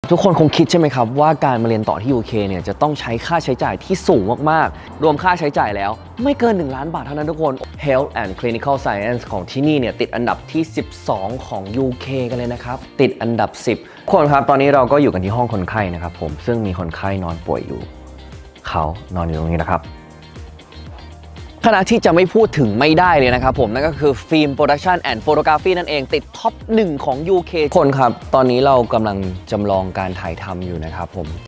ทุกคนคงคิดใช่ไหมครับว่าการมาเรียนต่อที่ UK เนี่ยจะต้องใช้ค่าใช้จ่ายที่สูงมากๆรวมค่าใช้จ่ายแล้วไม่เกิน1 ล้านบาทเท่านั้นทุกคน Health and Clinical Science ของที่นี่เนี่ยติดอันดับที่12ของ UK กันเลยนะครับติดอันดับ10ทุกคนครับตอนนี้เราก็อยู่กันที่ห้องคนไข้นะครับผมซึ่งมีคนไข้นอนป่วยอยู่เขานอนอยู่ตรงนี้นะครับคณะที่จะไม่พูดถึงไม่ได้เลยนะครับผมนั่นก็คือฟิล์มโปรดักชันแอนด์โฟโตกราฟีนั่นเองติดท็อป1ของ UK คนครับตอนนี้เรากำลังจำลองการถ่ายทำอยู่นะครับผม